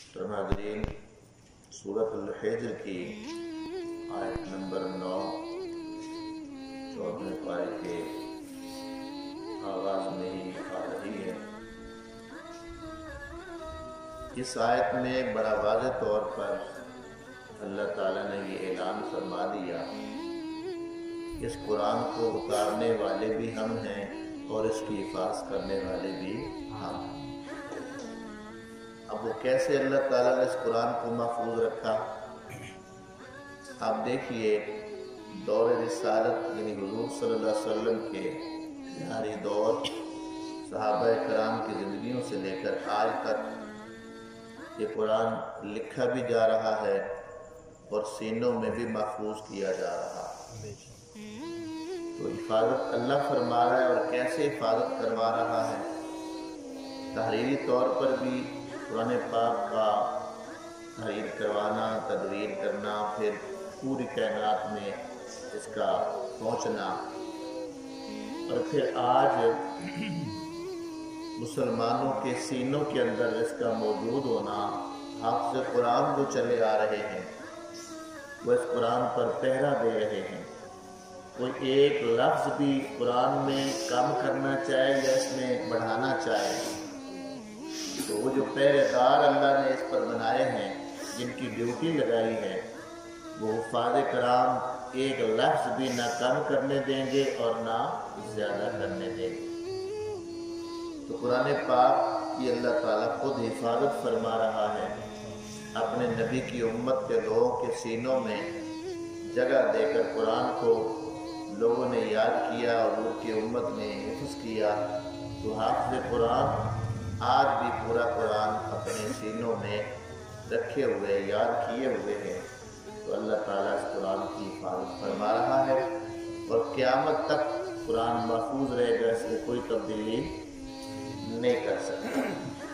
تو ناظرین، سورۃ الحجر کی آیت نمبر 9 14ویں پارے کے آغاز میں ہی آ رہی ہے۔ اس آیت میں بڑا واضح طور پر اللہ تعالیٰ نے یہ اعلان فرما دیا، اس قرآن کو اتارنے والے بھی ہم ہیں اور اس کی حفاظت کرنے والے بھی ہم ہیں۔ اب وہ کیسے اللہ تعالیٰ نے اس قرآن کو محفوظ رکھا؟ آپ دیکھیے، دور رسالت یعنی حضور صلی اللہ علیہ وسلم کے جاری دور، صحابہ کرام کی زندگیوں سے لے کر آج تک یہ قرآن لکھا بھی جا رہا ہے اور سینوں میں بھی محفوظ کیا جا رہا ہے۔ تو حفاظت اللہ فرما رہا ہے، اور کیسے حفاظت کروا رہا ہے؟ تحریری طور پر بھی قرآن پاک کا تحریر کروانا، تدویر کرنا، پھر پوری کائنات میں اس کا پہنچنا، اور پھر آج مسلمانوں کے سینوں کے اندر اس کا موجود ہونا۔ حافظ قرآن جو چلے آ رہے ہیں وہ اس قرآن پر پہرا دے رہے ہیں۔ کوئی ایک لفظ بھی قرآن میں کم کرنا چاہے یا اس میں بڑھانا چاہے تو وہ جو پہرے دار اللہ نے اس پر بنائے ہیں، جن کی ڈیوٹی لگائی ہے، وہ حفاظ کرام ایک لفظ بھی نہ کم کرنے دیں گے اور نہ زیادہ کرنے دیں گے۔ تو قرآن پاک کی اللہ تعالیٰ خود حفاظت فرما رہا ہے، اپنے نبی کی امت کے لوگوں کے سینوں میں جگہ دے کر قرآن کو لوگوں نے یاد کیا اور ان کی امت نے حفظ کیا۔ تو حافظ قرآن آج بھی پورا قرآن اپنے سینوں میں رکھے ہوئے، یاد کیے ہوئے ہیں۔ تو اللہ تعالیٰ اس قرآن کی حفاظت فرما رہا ہے، اور قیامت تک قرآن محفوظ رہے گا، اس میں کوئی تبدیلی نہیں کر سکتا۔